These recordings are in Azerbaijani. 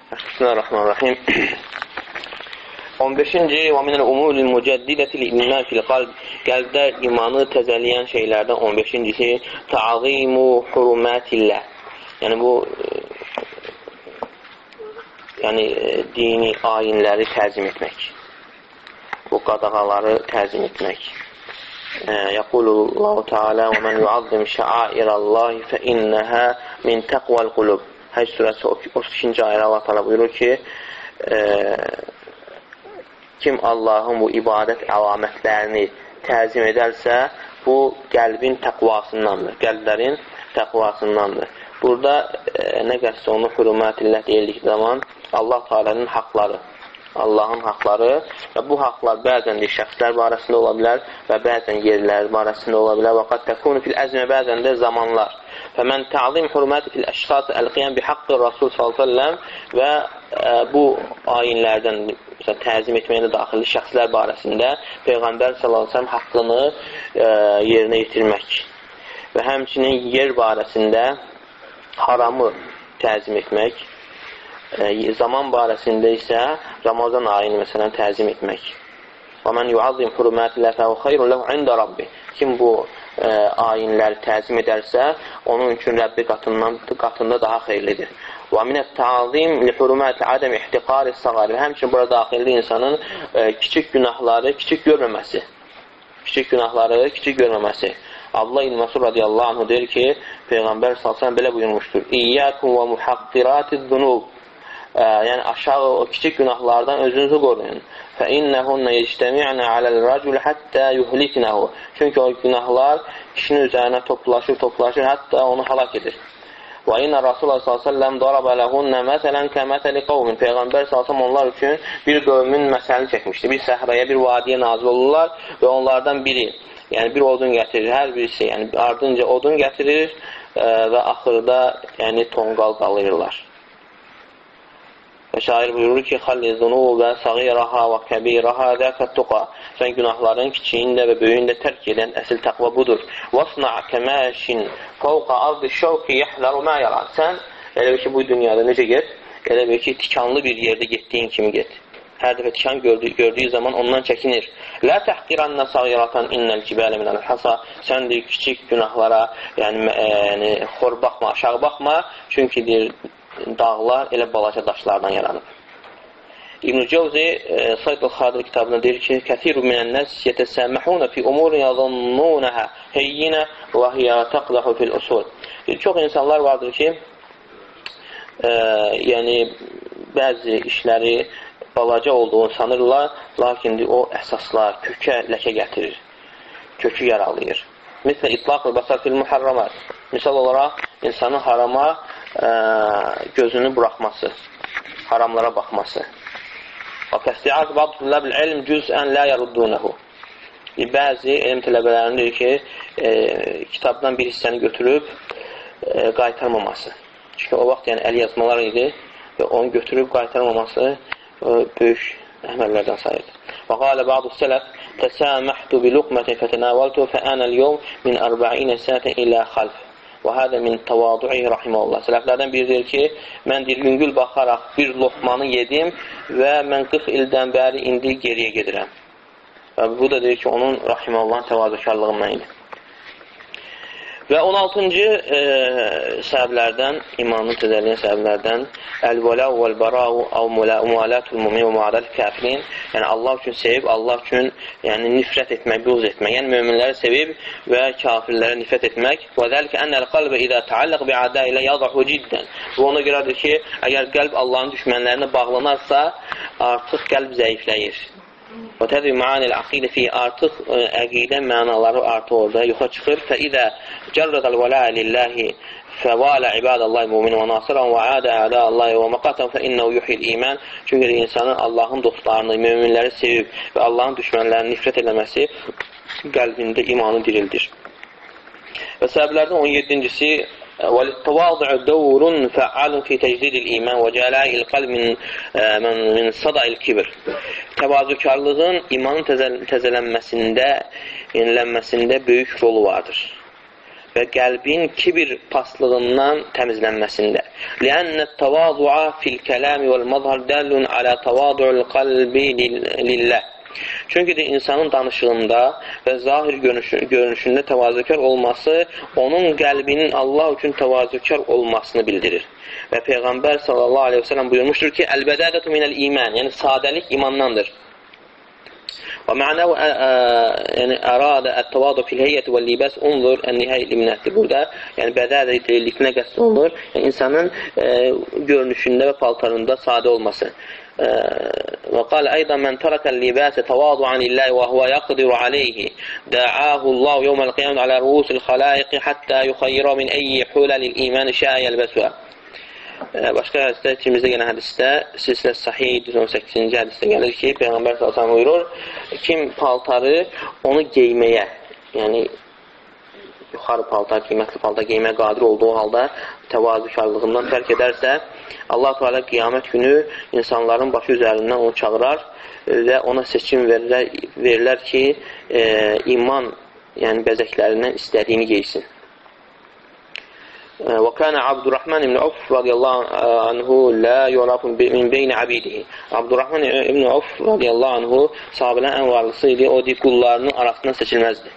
Bismillahirrahmanirrahim. 15-ci və minəl umuril mücəddidətil iman fil qalb, qəlbdə imanı təzəliyən şeylərdən 15-cisi ta'zimu hurumatillah. Yəni bu dini ayinləri təzim etmək. Bu qadağaları təzim etmək. Yəqulullahu Teala və mən yuazzim şəairallahi fə innəhə min təqval qulub. Həcc surəsi 32-ci ayədə Allah Teala buyurur ki, kim Allahın bu ibadət əlamətlərini təzim edərsə, bu qəlbin təqvasındandır. Qəlblərin təqvasındandır. Burada nə qəsdə onu hürmətillah deyildik zaman Allah Teala'nın haqları, Allahın haqları və bu haqlar bəzən də şəxslər barəsində ola bilər və bəzən yerlər barəsində ola bilər və qad təkunu fil əzmə, bəzən də zamanlar. Fəmən ta'zim hurməti fil əşxas əlqiyən bi haqqı Rasul s.ə.v və bu ayinlərdən təzim etməyinə daxili şəxslər barəsində Peyğəmbər s.ə.v haqqını yerinə yetirmək və həmçinin yer barəsində haramı təzim etmək, zaman barəsində isə Ramazan ayını məsələn təzim etmək. Və mən yuazzim hurmətillah fəhu xeyrun ləhu ində Rabbi. Kim bu ayinləri təzim edərsə, onun üçün Rəbbi qatında daha xeyirlidir. Və minət ta'zim li hurməti adəm ihtiqari səğari. Həmçinin burada daxilli insanın kiçik günahları kiçik görməməsi. Kiçik günahları kiçik görməməsi. Abdullah ibn Məsud radiyallahu anh deyir ki, Peyğəmbər s.ə.v belə buyurmuşdur. İyyəkum və muhaqqiratiz-zunub. Yəni aşağı o kiçik günahlardan özünüzü qoruyun. فَإِنَّهُنَّ يَجْتَمِعْنَ عَلَى الرَّجُلِ حَتَّى يُهْلِكْنَهُ. Çünki o günahlar kişinin üzərinə toplaşır, hətta onu halak edir. وَإِنَّ رَسُولَ صَلَّى اللّٰهُ عَلَيْهِ وَسَلَّمْ ضَرَبَ لَهُنَّ مَثَلًا كَمَثَلِ قَوْمٍ. Peyğəmbər s.ə.v onlar üçün bir qövmün məsəlini çəkmişdi. Bir səhraya, bir vadiyə nazil olurlar və onlardan biri, yəni bir odun gətirir, hər birisi, yəni ardınca odun gətirir və axırda yəni tonqal qalırlar. Və şair buyurur ki, xalli zunubə sağiraha və kəbiraha zəkəttuqa. Sən günahların kiçiyində və böyüyündə tərk edən əsl təqva budur. Vasna kəməşin fəvqa ardı şəvqi yəhləru mə yara. Sən elə bir ki, bu dünyada necə get? Elə bir ki, tikanlı bir yerdə getdiyin kimi get. Hər dəfə tikan gördüyü zaman ondan çəkinir. Lə təhqiranna sağiratan innəl cibələ minəl hasa. Sən deyir, kiçik günahlara yəni xor baxma, aşağı baxma. Çünki deyir, dağlar elə balaca daşlardan yaranıb. İbn-i Cəvzi Sayd-ül Xadir kitabında deyir ki, Kəsiru minən-nəs yətəsəmməhunə fi umurin yəzannunəhə heyyinə və hiyə təqdahu fil usul. Çox insanlar vardır ki, yəni bəzi işləri balaca olduğunu sanırlar, lakin o əsaslar, kökə ləkə gətirir, kökü yaralayır. Məsələn, itlaq-ül basar fil muharramat. Misal olaraq, insanın harama gözünü buraxması, haramlara baxması. Və kəsti'at bəbdullah bil-ilm cüz'ən lə yəruddunəhu. Bəzi elm tələbələrinin deyir ki, kitabdan bir hissəni götürüb qaytarmaması. Çünki o vaxt yəni əl yazmalar idi və onu götürüb qaytarmaması böyük əməllərdən sayılır. Və qalə bə'du sələf təsəməhtu bi luqmətin fətənəvəltu fəənəl-yevm min 40 sənətən ilə xalf. Və hədə min təvadu'i rahiməllah. Sələflərdən biri deyir ki, mən deyir, yüngül baxaraq bir lokmanı yedim və mən 40 ildən bəri indi geriyə gedirəm. Və bu da deyir ki, onun rahiməllahın təvazökarlığından idi. Və 16-cı səbəblərdən, imanın təzəliyən səbəblərdən əl-vəlau vəl-bərau əv müalətul mümin və muadəl kəfirin. Yəni, Allah üçün sevib, Allah üçün nifrət etmək, buğz etmək. Yəni, möminləri sevib və kafirlərə nifrət etmək. Və dəlikə ənəl qalbə idə təalləq bi adə ilə yadahu ciddən. Bu ona görədir ki, əgər qəlb Allahın düşmənlərinə bağlanarsa, artıq qəlb zəifləyir. Və təzvi məanil aqidə fi artıq əqidə mənaları artıq orada yoxa çıxır. Fəidə cərrədəl vələ lilləhi fəvalə ibadəllahi mümin və nasirən və ədə ədəllahi və məqatən fəinnəhu yuhil iman. Çünki insanın Allahın dostlarını, müminləri sevib və Allahın düşmənlərini nifrət eləməsi qəlbində imanı dirildir. Və səbəblərdən 17-cisi وَلِلتَّوَاضِعُ دَوْرٌ فَعَّالٌ فِي تَجْدِيدِ الْإِيمَانِ وَجَلَاءِ الْقَلْبِ مِنْ صَدَعِ الْكِبِرِ. Təvazökarlığın imanın təzələnməsində, yenilənməsində böyük rolu vardır. və qəlbin kibir paslığından təmizlənməsində. Li'anna at-tawadu'a fil kalami wal mazhar dalun ala tawadu'il qalbi lillah. Çünki də insanın danışığında və zahir görünüşündə təvazökar olması onun qəlbinin Allah üçün təvazökar olmasını bildirir. Və Peyğəmbər sallallahu aleyhi ve sellem buyurmuşdur ki, Əl-bədədətu minəl iman, yəni sadəlik imandandır. Və mə'nəv ərədə ət-təvadu fil-heyyəti və libəs unzur ən-nihayyə liminətdir. Burada yəni bədədə deyildiklə qəsd olunur. Yəni, insanın görünüşündə və paltarında sadə olması. Və qal aydan mən tərəkəl libəsə təvadu'an lillahi və huvə yaqdiru aleyhi də'ahu Allahu yevməl qiyamət alə ruusil xalaiqi hattə yuxayyira min əyyi huləlil imani şəə yəlbəsvə. Başqa hədisdə, içimizdə gələn hədisdə, silsilə sahih 18-ci hədisdə gəlir ki, Peyğəmbər s.ə.v buyurur, kim paltarı onu geyməyə, yəni yuxarı paltar, qiymətli paltar geyməyə qadir olduğu halda təvazükarlığından tərk edərsə, Allah Teala qiyamət günü insanların başı üzərindən onu çağırar və ona seçim verilər ki, iman yəni bəzəklərindən istədiyini geysin. وكان عبد الرحمن بن عوف رضي الله عنه لا يعرف من بين عبيده. Abdurrahman ibn Avf radiyallahu anhu sahabələrin ən varlısı idi. O qullarının arasından seçilməzdi.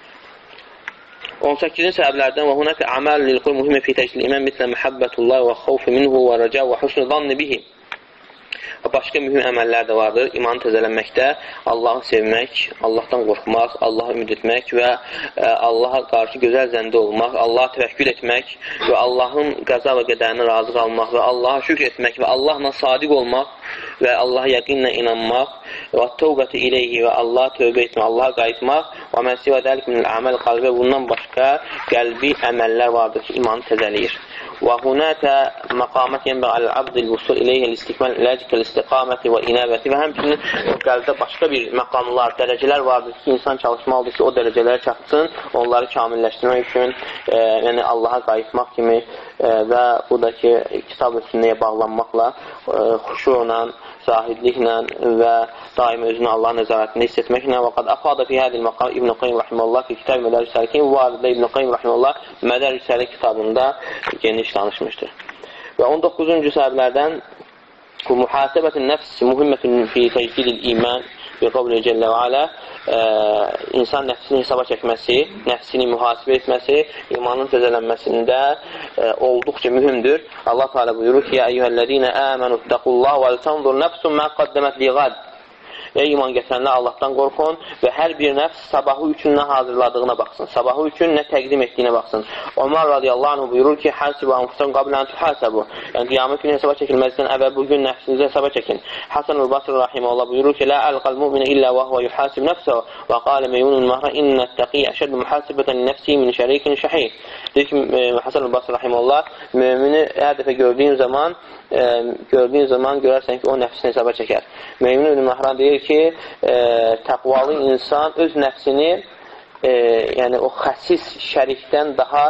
18-ci səbəblərdən və hunaka amal lil qul muhimə fi təcil iman mislə muhabbetullah və xawf minhu və raca və husn zann bihi. Başqa mühüm əməllər də vardır. İmanı təzələnməkdə Allahı sevmək, Allahdan qorxmaq, Allahı ümid etmək və Allaha qarşı gözəl zəndə olmaq, Allaha təvəkkül etmək və Allahın qəza və qədərinə razı qalmaq və Allaha şükr etmək və Allahla sadiq olmaq və Allaha yəqinlə inanmaq və tövbəti iləyhi və Allaha tövbə etmək, Allaha qayıtmaq və mənsi və dəlik minəl əməl qalbi. Bundan başqa qəlbi əməllər vardır ki, imanı təzələyir. وهناك مقامات ينبغي على العبد الوصول إليه الاستكمال العلاج كالاستقامة وإنابة və həmçinin o qəlbdə başqa bir məqamlar, dərəcələr vardır ki, insan çalışmalıdır ki, o dərəcələrə çatsın, onları kamilləşdirmək üçün, yəni Allaha qayıtmaq kimi və buradakı kitab və sünnəyə bağlanmaqla, xuşuyla, zahidliklə və daim özünü Allahın nəzarətində hiss etməklə və qad əfadə fi hədil məqam İbn-i Qayyim Rahiməllah fi kitab Mədər Risəlikin bu arada İbn-i Qayyim Rahiməllah Mədər Risəli kitabında geniş danışmışdır. Və 19-cu səbəblərdən bu mühasəbətin nəfs mühimmətün fi təcdidil iman və qavli cəllə və alə insan nəfsini hesaba çəkməsi, nəfsini mühasibə etməsi imanın təzələnməsində olduqca mühümdür. Allah Teala buyurur ki, ya eyyuhəl-ləzīnə əmənuttəqullah və l-tanzur nəfsun mə qaddəmət liğad. Ey iman gətirənlər, Allahdan qorxun və hər bir nəfs sabahı üçün nə hazırladığına baxsın, sabahı üçün nə təqdim etdiyinə baxsın. Ömər radiyallahu anh buyurur ki, həsibə anfusən qabilən tuhəsəbu. Yəni, qiyamət günü hesaba çəkilməzdən əvvəl bugün nəfsinizi hesaba çəkin. Hasan Ül-Basr rahiməhullah buyurur ki, lə əlqəl müminə illə və huvə yuhasib nəfsə və qalə meyyunun məhrə innət təqiyyə əşəddə mühasibətən nəfsi min şərikin şəhih. Deyir ki, Hasan Ül-Basr rahiməhullah mümini hər dəfə gördüyün zaman görərsən ki, o nəfsini hesaba çəkər. Meymun ibn Məhran deyir ki, təqvalı insan öz nəfsini yəni o xəsis şərikdən daha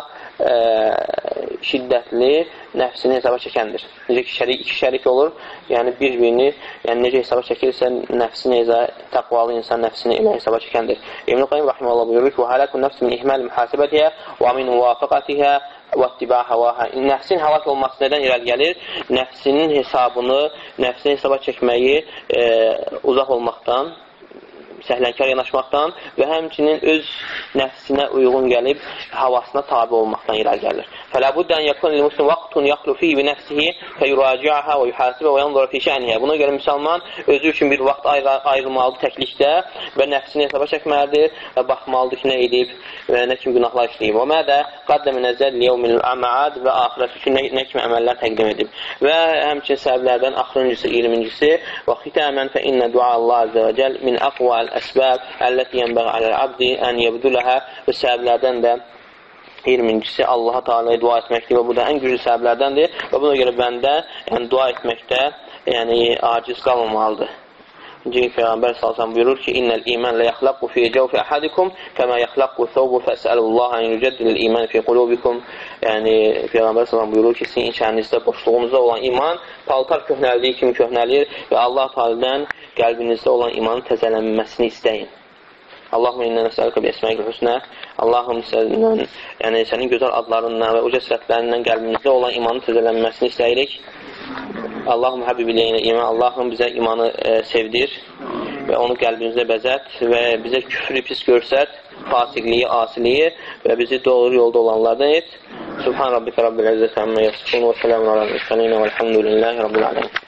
şiddətli nəfsini hesaba çəkəndir. Necə ki, iki şərik olur, yəni bir-birini, yəni necə hesaba çəkirsə nəfsini, təqvalı insan nəfsini elə hesaba çəkəndir. İbn-i Qayyim Rahiməllah buyurur ki, وَهَلَكُ النَّفْسِ مِنْ إِحْمَالِ مُحَاسِبَتِهَا وَمِنْ مُوَافَقَتِهَا وَاتِّبَا هَوَاهَا. Nəfsin həlak olması nədən irəli gəlir? Nəfsinin hesabını, nəfsini hesaba çəkməyi uzaq olmaqdan, səhlənkar yanaşmaqdan və həmçinin öz nəfsinə uyğun gəlib havasına tabi olmaqdan irəli gəlir. Fəlabuddən yakun il-muslim vaqtun yaxlu fihi bi nəfsihi fəyuraci'aha və yuhasibə və yanzura fi şə'niyə. Buna görə müsəlman özü üçün bir vaxt ayrılmalıdır təklikdə və nəfsini hesaba çəkməlidir və baxmalıdır ki, nə edib və nə kimi günahlar işləyib. Və mədə qaddəmi nəzəd liyevmil əməad və axirət üçün nə kimi əməllər təqdim edib. Və həmçinin səbəblərdən axırıncısı, 20-cisi və xitamən fə innə dua Allah azə və cəl min əqval əsbəb əlləti yənbəğ aləl-abdi ən yəbdüləhə və səbəblərdən də 20-cisi Allaha Teala'ya dua etməkdir və bu da ən güclü səbəblərdəndir və buna görə bəndə yəni, dua etməkdə yəni, aciz qalmamalıdır. Çünki Peyğəmbər sallallahu buyurur ki, innəl iman la yaxlaqu fi cawfi ahadikum kama yaxlaqu thawbu fəsəlullaha an yujaddidil iman fi qulubikum. Yəni Peyğəmbər sallallahu buyurur ki, sizin içərinizdə boşluğunuzda olan iman paltar köhnəldiyi kimi köhnəlir və Allah Teala'dan qəlbinizdə olan imanın təzələnməsini istəyin. Allahumma inna nəsəluka bi əsmaikal husna. Allahum səndən, yəni sənin gözəl adlarından və uca sifətlərindən qəlbimizdə olan imanın təzələnməsini istəyirik. Allahum həbib iləyinə iman. Allahum bizə imanı sevdir və onu qəlbimizdə bəzət və bizə küfrü pis görsət, fasiqliyi, asiliyi və bizi doğru yolda olanlardan et. Subhan rabbika rabbil izzati amma yasifun və salamun alel murselin və elhamdülillahi rabbil alamin.